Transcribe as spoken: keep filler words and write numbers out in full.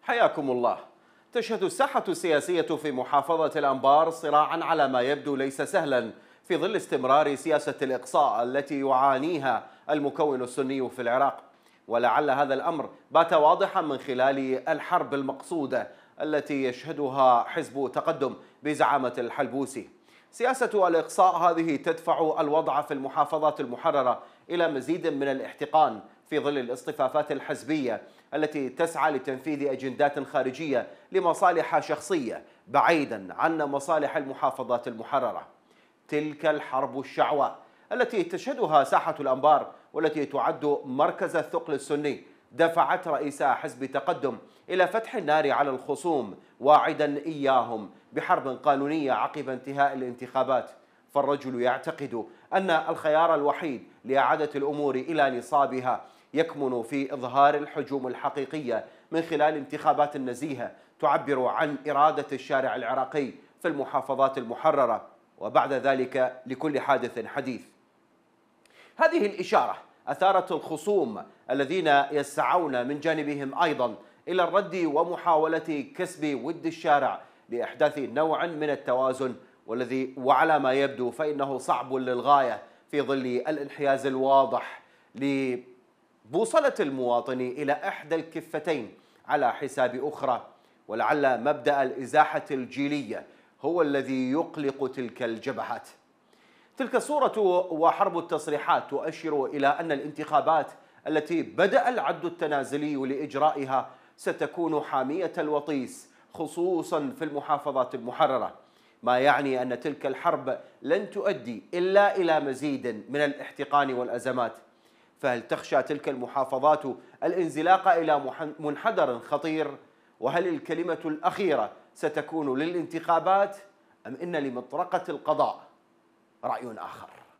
حياكم الله. تشهد الساحة السياسية في محافظة الأنبار صراعا على ما يبدو ليس سهلا في ظل استمرار سياسة الإقصاء التي يعانيها المكون السني في العراق، ولعل هذا الأمر بات واضحا من خلال الحرب المقصودة التي يشهدها حزب تقدم بزعامة الحلبوسي. سياسة الإقصاء هذه تدفع الوضع في المحافظات المحررة إلى مزيد من الاحتقان في ظل الاصطفافات الحزبية التي تسعى لتنفيذ أجندات خارجية لمصالح شخصية بعيدا عن مصالح المحافظات المحررة. تلك الحرب الشعواء التي تشهدها ساحة الأنبار والتي تعد مركز الثقل السني دفعت رئيس حزب تقدم إلى فتح النار على الخصوم، واعدا إياهم بحرب قانونية عقب انتهاء الانتخابات. فالرجل يعتقد أن الخيار الوحيد لإعادة الأمور إلى نصابها يكمن في إظهار الحجوم الحقيقية من خلال انتخابات نزيهة تعبر عن إرادة الشارع العراقي في المحافظات المحررة، وبعد ذلك لكل حادث حديث. هذه الإشارة أثارت الخصوم الذين يسعون من جانبهم أيضا إلى الرد ومحاولة كسب ود الشارع لإحداث نوع من التوازن، والذي وعلى ما يبدو فإنه صعب للغاية في ظل الانحياز الواضح لبوصلة المواطن إلى إحدى الكفتين على حساب أخرى. ولعل مبدأ الإزاحة الجيلية هو الذي يقلق تلك الجبهات. تلك الصورة وحرب التصريحات تؤشر إلى أن الانتخابات التي بدأ العد التنازلي لإجرائها ستكون حامية الوطيس خصوصا في المحافظات المحررة، ما يعني أن تلك الحرب لن تؤدي إلا إلى مزيد من الاحتقان والأزمات. فهل تخشى تلك المحافظات الانزلاق إلى منحدر خطير؟ وهل الكلمة الأخيرة ستكون للانتخابات أم إن لمطرقة القضاء رأي آخر؟